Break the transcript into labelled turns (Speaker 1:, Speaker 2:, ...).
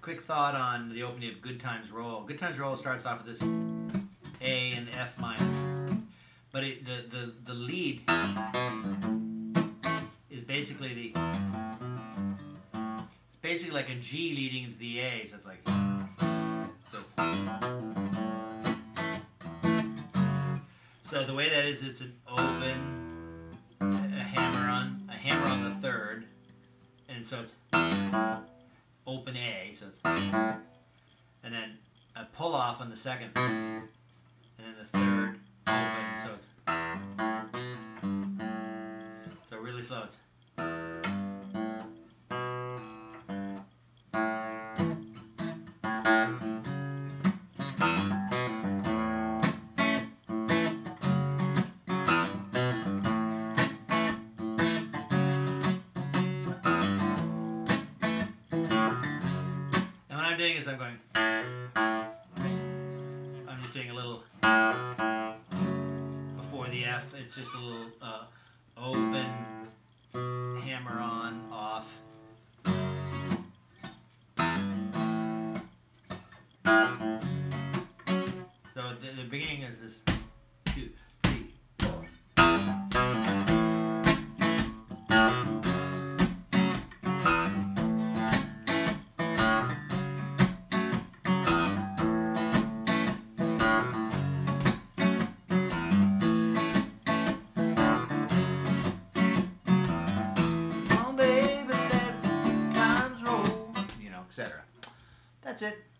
Speaker 1: quick thought on the opening of Good Times Roll. Good Times Roll starts off with this A and F minor, but the lead is basically it's basically like a G leading into the A, so it's like so the way that is, it's an open, a hammer on the third, and so it's open A, so it's, and then a pull off on the second, and then the third open, so it's, so really slow. It's, I'm doing is I'm just doing a little before the F. It's just a little open, hammer on, off. So the beginning is this 2, 3, 4. Etc. That's it.